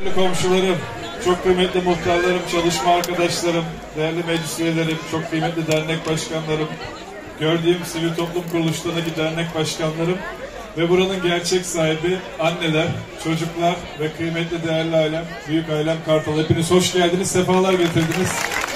kıymetli komşularım, çok kıymetli muhtarlarım, çalışma arkadaşlarım, değerli meclis üyelerim, çok kıymetli dernek başkanlarım, gördüğüm sivil toplum kuruluşlarındaki dernek başkanlarım ve buranın gerçek sahibi anneler, çocuklar ve kıymetli değerli ailem, büyük ailem Kartal. Hepiniz hoş geldiniz, sefalar getirdiniz.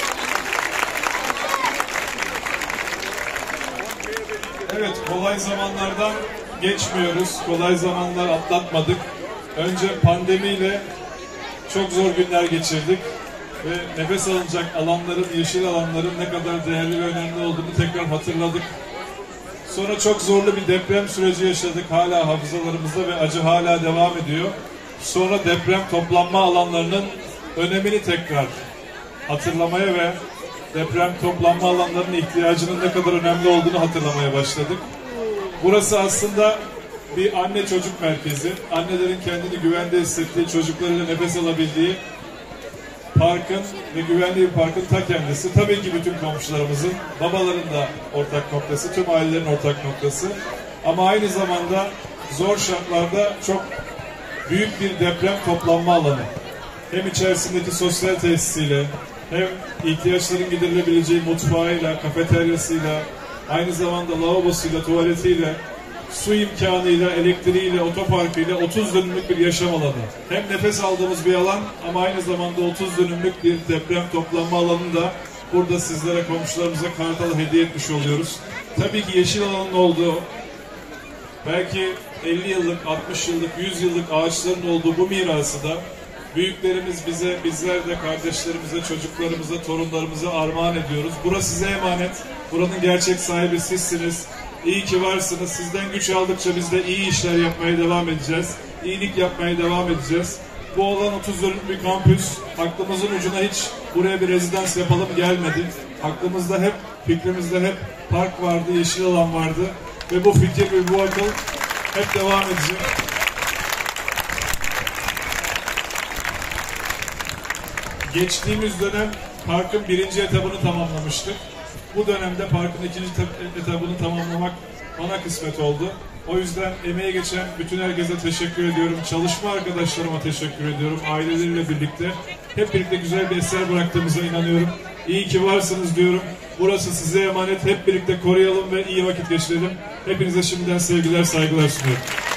Evet, kolay zamanlardan geçmiyoruz, kolay zamanlar atlatmadık. Önce pandemiyle çok zor günler geçirdik ve nefes alınacak alanların, yeşil alanların ne kadar değerli ve önemli olduğunu tekrar hatırladık. Sonra çok zorlu bir deprem süreci yaşadık, hala hafızalarımızda ve acı hala devam ediyor. Sonra deprem toplanma alanlarının önemini tekrar hatırlamaya ve deprem toplanma alanlarının ihtiyacının ne kadar önemli olduğunu hatırlamaya başladık. Burası aslında bir anne çocuk merkezi. Annelerin kendini güvende hissettiği, çocuklarıyla nefes alabildiği parkın ve güvenli bir parkın ta kendisi. Tabii ki bütün komşularımızın, babaların da ortak noktası, tüm ailelerin ortak noktası. Ama aynı zamanda zor şartlarda çok büyük bir deprem toplanma alanı. Hem içerisindeki sosyal tesisiyle, hem ihtiyaçların giderilebileceği mutfağıyla, kafeteryasıyla, aynı zamanda lavabosuyla, tuvaletiyle, su imkanıyla, elektriğiyle, otoparkıyla 30 dönümlük bir yaşam alanı. Hem nefes aldığımız bir alan ama aynı zamanda 30 dönümlük bir deprem toplanma alanını da burada sizlere, komşularımıza, Kartal'a hediye etmiş oluyoruz. Tabii ki yeşil alanın olduğu, belki 50 yıllık, 60 yıllık, 100 yıllık ağaçların olduğu bu mirası da büyüklerimiz bize, bizler de kardeşlerimize, çocuklarımıza, torunlarımıza armağan ediyoruz. Burası size emanet. Buranın gerçek sahibi sizsiniz. İyi ki varsınız. Sizden güç aldıkça biz de iyi işler yapmaya devam edeceğiz. İyilik yapmaya devam edeceğiz. Bu olan 30 dönümlük bir kampüs. Aklımızın ucuna hiç buraya bir rezidans yapalım gelmedi. Aklımızda hep, fikrimizde hep park vardı, yeşil alan vardı. Ve bu fikir ve bu akıl hep devam edecek. Geçtiğimiz dönem parkın 1. etabını tamamlamıştık. Bu dönemde parkın 2. etabını tamamlamak bana kısmet oldu. O yüzden emeğe geçen bütün herkese teşekkür ediyorum. Çalışma arkadaşlarıma teşekkür ediyorum. Aileleriyle birlikte. Hep birlikte güzel bir eser bıraktığımıza inanıyorum. İyi ki varsınız diyorum. Burası size emanet. Hep birlikte koruyalım ve iyi vakit geçirelim. Hepinize şimdiden sevgiler, saygılar sunuyorum.